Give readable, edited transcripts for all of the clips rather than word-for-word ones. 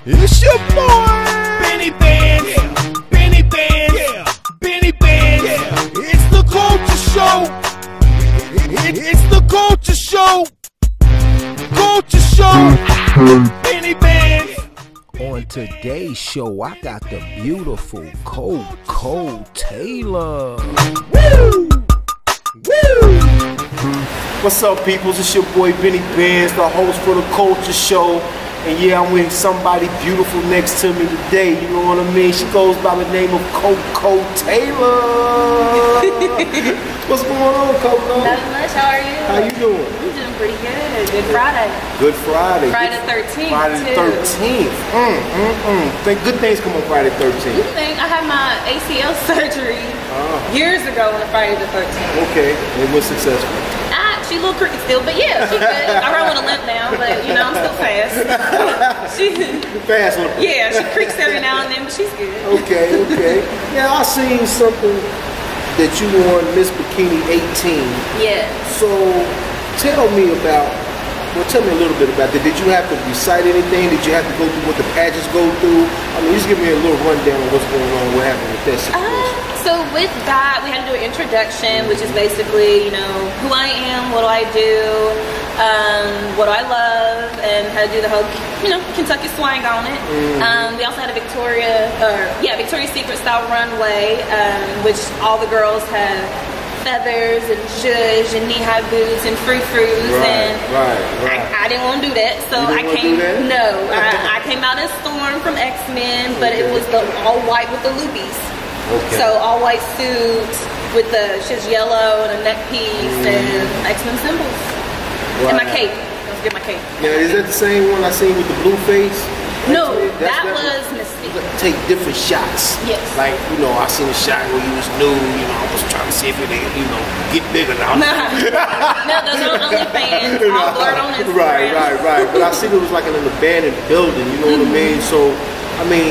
It's your boy, Benny Band. Yeah. Benny Band. Yeah. Benny Band. Yeah. It's the culture show. It's the culture show. Culture show. Benny Band. On today's show, I got the beautiful Coco Taylor. Woo! Woo! What's up, peoples? It's your boy Benny Benz, the host for the Culture Show. And yeah, I'm with somebody beautiful next to me today. You know what I mean? She goes by the name of Coco Taylor. What's going on, Coco? Nothing much. How are you? How you doing? I'm doing pretty good. Good Friday. Good Friday. Friday the 13th. Friday the 13th. Think good things come on Friday the 13th. You think I had my ACL surgery years ago on Friday the 13th. Okay, it was successful. She's a little crooked still, but yeah, she's good. I run with a limp now, but you know, I'm still fast. Fast one. Yeah, she creaks every now and then, but she's good. Okay. Yeah, I seen something that you won Miss Bikini 18. Yeah. So tell me a little bit about that. Did you have to recite anything? Did you have to go through what the pageants go through? I mean, just give me a little rundown of what's going on, what happened with that situation. So with that, we had to do an introduction, which is basically, you know, who I am, what do I do, what do I love, and how to do the whole, you know, Kentucky slang on it. We also had a Victoria's Secret style runway, which all the girls had feathers and zhuzh and knee-high boots and frou-frous, right. I didn't want to do that, so I came out as Storm from X-Men, but it was the all white with the loopies. Okay. So all white suit with the just yellow and a neck piece and X-Men symbols. Right. And my cape. Don't forget my cape. Now, is that the same one I seen with the blue face? No, that was Mystique. Take different shots. Yes. Like, you know, I seen a shot where you was nude, you know, I was trying to see if it, you know, get bigger now. No, those are OnlyFans. All blurred on Instagram. Right. But I seen it was like in an abandoned building, you know what I mean? So, I mean,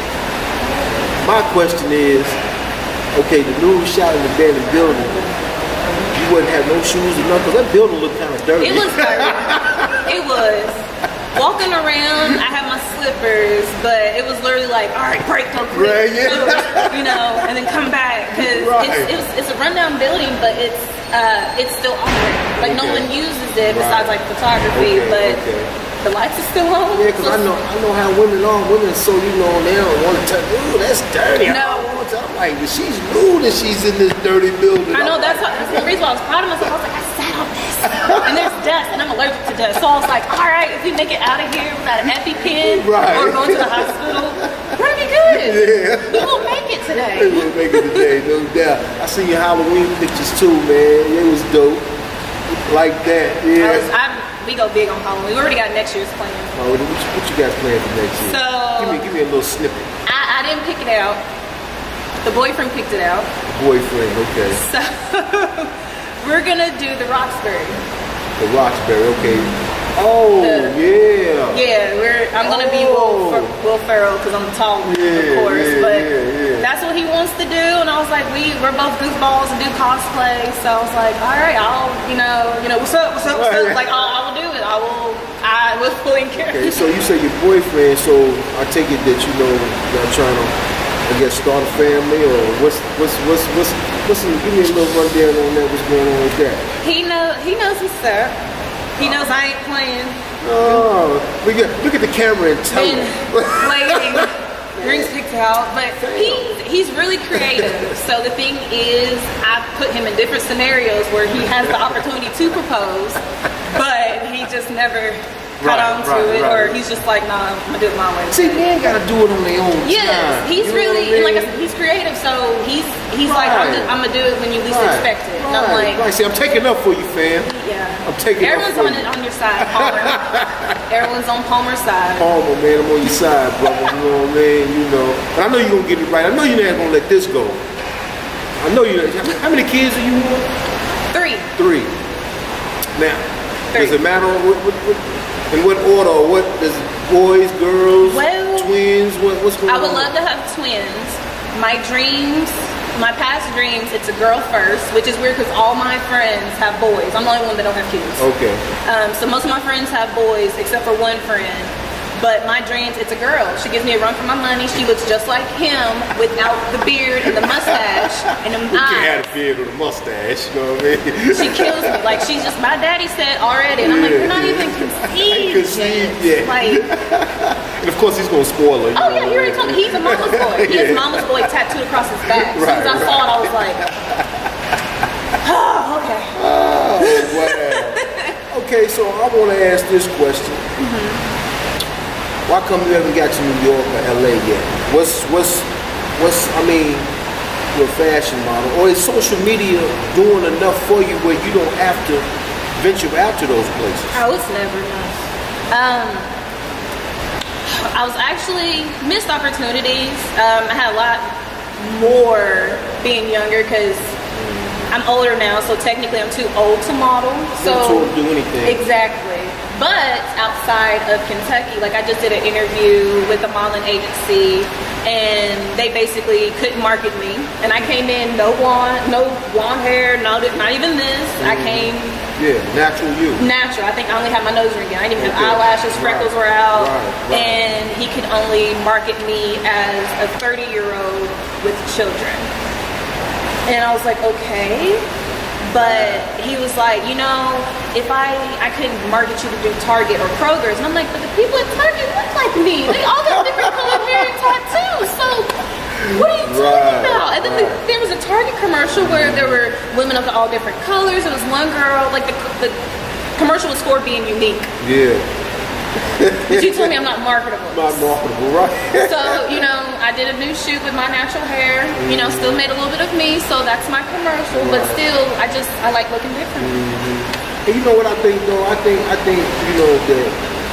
my question is, okay, the nude shot in the abandoned building, you wouldn't have no shoes or nothing, because that building looked kind of dirty. It was dirty. It was. Walking around, I had my slippers, but it was literally like, all right, break, go quick, right, yeah. you know, and then come back, because it's a rundown building, but it's still on there. Like, no one uses it besides like photography, but the lights are still on. Yeah, because I know how women are. Women, so you know, they don't want to touch. Ooh, that's dirty. No. I'm like, she's nude and she's in this dirty building. I know, that's the reason why I was proud of myself. I was like, I sat on this. And there's dust, and I'm allergic to dust. So I was like, all right, if we make it out of here without an EpiPen or going to the hospital, we're gonna be good. Yeah. We will make it today. We will make it today, no doubt. I see your Halloween pictures too, man. It was dope. Like that, yeah. We go big on Halloween. We already got next year's plans. Oh, what you guys planned for next year? So give me a little snippet. I didn't pick it out. The boyfriend picked it out. Boyfriend, okay. So we're gonna do the Roxbury. The Roxbury, okay. Oh, yeah. Yeah, I'm gonna be Will Ferrell because I'm tall, of course. But that's what he wants to do, and I was like, we're both goofballs and do cosplay. So I was like, all right, I'll, you know, what's up? Like, I will do it. I will fully care. Okay, so you say your boyfriend. So I take it that y'all trying to, I guess, start a family, or what's give me a little rundown on that. What's going on with that? He knows what's up. He knows I ain't playing. Oh, look at the camera and tell him. Playing, rings picked out, but he's really creative. So the thing is, I put him in different scenarios where he has the opportunity to propose, but he just never caught on to it, or he's just like, nah, I'm gonna do it my way. See, men gotta do it on their own time. Yes, he's really, like I said, he's creative, so he's like, I'm gonna do it when you least expect it. And I'm like, see, I'm taking up for you, fam. Yeah. I'm taking Everyone's up for you. on your side, Palmer. Everyone's on Palmer's side. Palmer, man, I'm on your side, brother. You know what I mean? You know. But I know you're gonna get it right. I know you're not gonna let this go. I know you're not. How many kids are you with? 3. Now, does it matter in what order, or what does boys, girls, twins, what's going on? I would love to have twins. My past dreams, it's a girl first, which is weird because all my friends have boys. I'm the only one that don't have kids. Okay. So most of my friends have boys, except for one friend. But my dreams, it's a girl. She gives me a run for my money. She looks just like him without the beard and the mustache and them You eyes. can't have a beard with a mustache, you know what I mean? She kills me. Like, she's just, my daddy said already. And I'm like, you're not even conceived yet. Like, and of course he's gonna spoil her. oh yeah, you already told me he's a mama's boy. He has mama's boy tattooed across his back. As soon as I saw it, I was like, oh, okay. Oh, wow. Okay, so I want to ask this question. Why come you haven't got to New York or LA yet? What's I mean, you're a fashion model, or is social media doing enough for you where you don't have to venture out to those places? Oh, it's never enough. I was actually missed opportunities. I had a lot more being younger because I'm older now, so technically I'm too old to model. So to do anything. Exactly. But outside of Kentucky, like I just did an interview with a modeling agency, and they basically couldn't market me. And I came in no blonde hair, not even this. I came natural you. Natural. I think I only had my nose ring in. I didn't even have eyelashes, freckles were out. And he could only market me as a 30-year-old with children. And I was like, okay. But he was like, you know, if I could market you to do Target or Kroger's. And I'm like, but the people at Target look like me. They all got different colored hair and tattoos. So what are you talking about? And then there was a Target commercial where there were women of all different colors. It was one girl, like the commercial was for being unique. Yeah. But you told me I'm not marketable. Not marketable, right? So, you know, I did a new shoot with my natural hair. You know, still made a little bit of me, so that's my commercial. But still, I like looking different. And you know what I think, though? I think you know that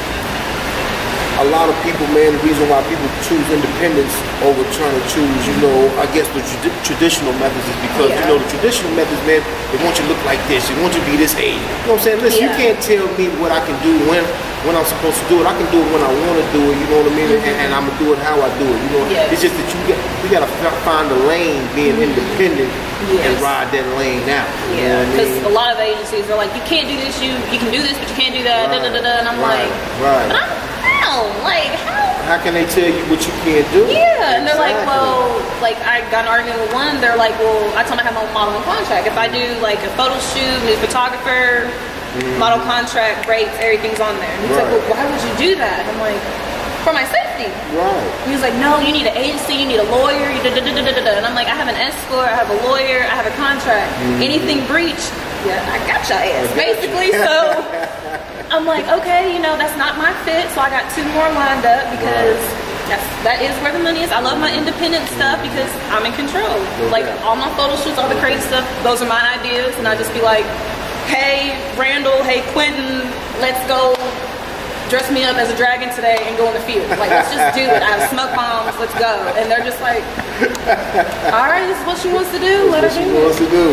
a lot of people, man, the reason why people choose independence over trying to choose, you know, I guess the traditional methods is because you know the traditional methods, man, they want you to look like this, they want you to be this age. You know what I'm saying? Listen, you can't tell me what I can do when I'm supposed to do it. I can do it when I want to do it, you know what I mean? And I'm gonna do it how I do it, you know? It's just that you gotta find a lane, being independent, and ride that lane out. Yeah, because a lot of agencies are like, you can't do this, you can do this, but you can't do that, and I'm like, but how? Like, how can they tell you what you can't do? Yeah, and they're like, well, like I got an argument with one, they're like, well, I told them I have my modeling contract. If I do like a photo shoot, new photographer, model contract, rates, everything's on there. And he's like, well, why would you do that? I'm like, for my safety. Right. He was like, no, you need an agency, you need a lawyer, and I'm like, I have an escort, I have a lawyer, I have a contract. Anything breached, I got your ass, basically. So I'm like, okay, you know, that's not my fit, so I got 2 more lined up because that is where the money is. I love my independent stuff because I'm in control. Like all my photo shoots, all the crazy stuff, those are my ideas, and I just be like, hey Randall, hey Quentin, let's go dress me up as a dragon today and go in the field. Like, let's just do it. I have smoke bombs, let's go. And they're just like, all right, this is what she wants to do. Let her do it. What she wants to do,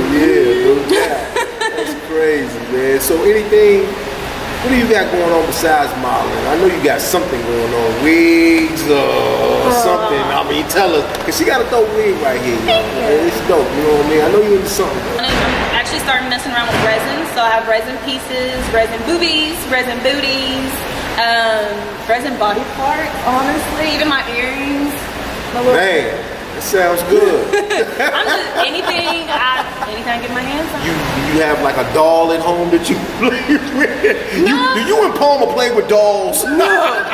That's crazy, man. So what do you got going on besides modeling? I know you got something going on, wigs or something. I mean, tell us, because she got a dope wig right here. It's dope, you know what I mean? I know you're into something. I'm actually starting messing around with resin. So I have resin pieces, resin boobies, resin booties, resin body parts, honestly, even my earrings. Man, that sounds good. I'm just anything I get my hands on. You have like a doll at home that you play with? No. Do you and Palmer play with dolls? No.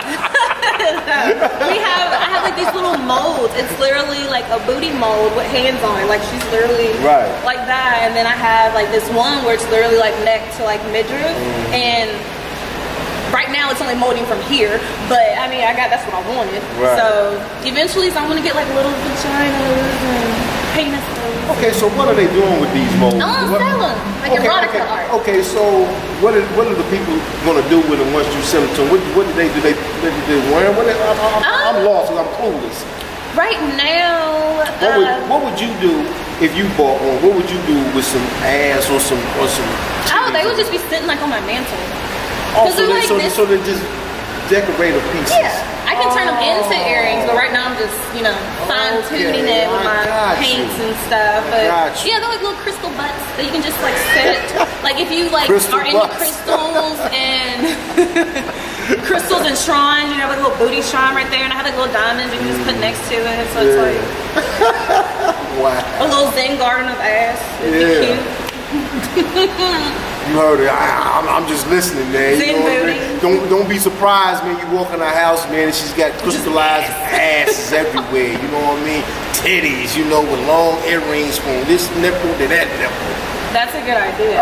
I have like these little molds. It's literally like a booty mold with hands on it. Like she's literally like that. And then I have like this one where it's literally like neck to like midriff. And right now it's only molding from here, but I mean that's what I wanted. So eventually I want to get like little vaginas and penises. Okay, so what are they doing with these molds? Oh, sell them like erotica art. Okay, so what are the people gonna do with them once you sell them to them? What do they do? They wear them? I'm lost because I'm clueless. Right now, what would you do if you bought one? What would you do with some ass or some? Oh, they would just be sitting like on my mantle. Oh, so they're just decorative pieces. Yeah, I can turn them into earrings, but right now I'm just, you know, fine tuning it with my paints and stuff. But yeah, they're like little crystal butts that you can just like set. Like if you like are into crystals and crystals and shrines. You have a little booty shrine right there, and I have like little diamonds you can just put next to it. So it's like Wow. a little Zen garden of ass. It'd be cute. You heard it. I'm just listening, man. You know what I mean? Don't be surprised, man. You walk in her house, man, and she's got crystallized asses everywhere. You know what I mean? Titties, you know, with long earrings from this nipple to that nipple. That's a good idea.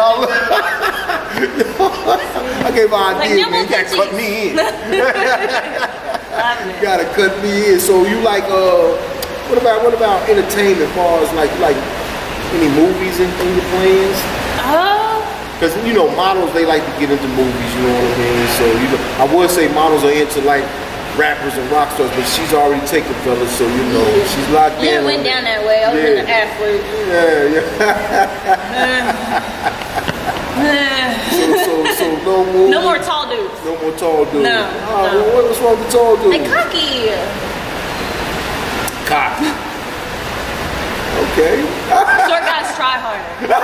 I gave her an idea, Like, man. You gotta cut me in. Love it. You gotta cut me in. So you like what about entertainment as far as like any movies in your plans? Because you know models, they like to get into movies, you know what I mean? So you know, I would say models are into like rappers and rock stars, but she's already taken fellas, so you know she's locked in. Yeah, went down that way. I was in the athlete. So no more. No more tall dudes. No more tall dudes. No. Well, what's wrong with tall dudes? They cocky. Cock. Okay. Short guys try harder.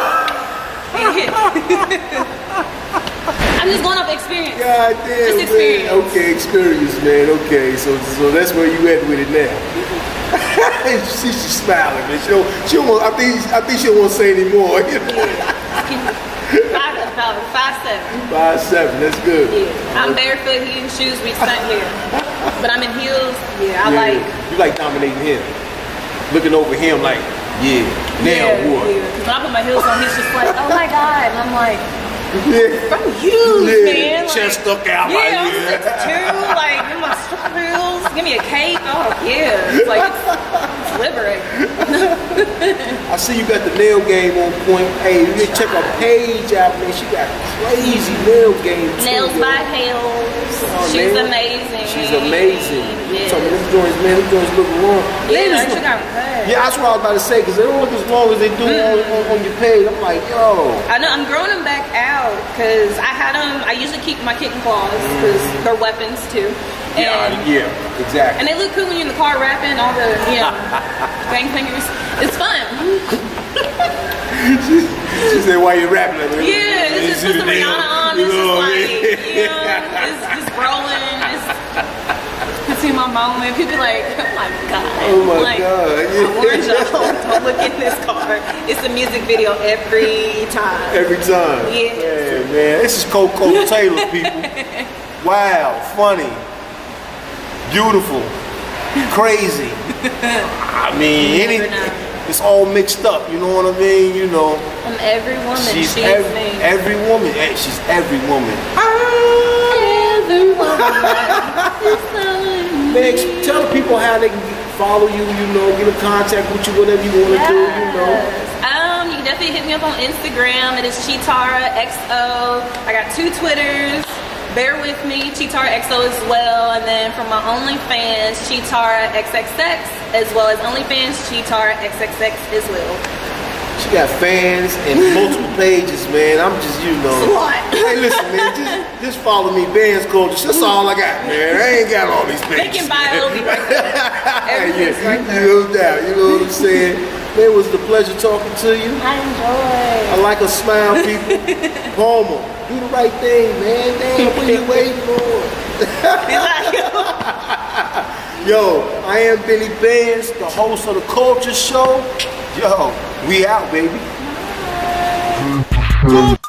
I'm just going off experience. God damn, Just experience. man. Okay, experience, man. Okay, so that's where you at with it now. She's smiling, man. She don't. I think she don't want to say anymore. 5'7". 5'7", that's good. Yeah. I'm barefoot, he in shoes, we stunt here. But I'm in heels. Yeah, I like. You like dominating him, looking over him like, yeah, now what? Because when I put my heels on, he's just like, oh my god, and I'm like. Yeah. I'm huge, man. Like, chest stuck out. Yeah, I'm 6'2", like, give my strap heels, give me a cape. Oh, yeah. It's like, it's liberating. I see you got the nail game on point. Hey, you check her page out, man. She got crazy nail game too. Nails by Hales. She's amazing. She's amazing. Yes. So them joints, man, them joints look long. Yeah, she got cut. Yeah, that's what I was about to say, because they don't look as long as they do on your page. I'm like, yo. I know, I'm growing them back out, because I had them, I usually keep my kitten claws, because they're weapons too. And, yeah, exactly. And they look cool when you're in the car rapping, all the, you know, bang fingers. It's fun. She said, why you rapping? Like, yeah, it's just put some Rihanna on, it's just like, you know, it's just rolling, it's in my moment. People like, oh my god. Oh my like, god. I warned y'all, don't look in this car. It's a music video every time. Every time. Yeah. Yeah, man. This is Coco Taylor, people. Wow, funny, beautiful, crazy. I mean, anything. It's all mixed up, you know what I mean? You know. I'm every woman. She's me. Every woman. Hey, she's every woman. Every woman. Man, tell people how they can follow you, you know, get in contact with you, whatever you want to do, you know. You can definitely hit me up on Instagram. It is Cheetara XO. I got 2 Twitters. Bear with me, Cheetara XO as well. And then from my OnlyFans, Cheetara XXX, as well as OnlyFans, Cheetara XXX as well. She got fans and multiple pages, man. I'm just, you know. What? Hey, listen, man, just follow me, Bands Culture. That's all I got, man. I ain't got all these pages. They can buy it, it'll be right there. Everything's right there. No doubt, you know what I'm saying? Man, it was the pleasure talking to you. I enjoy. I like a smile, people. Palmer, do the right thing, man. Damn, what are you waiting on? Yo, I am Benny Bands, the host of the Culture Show. Yo, we out, baby.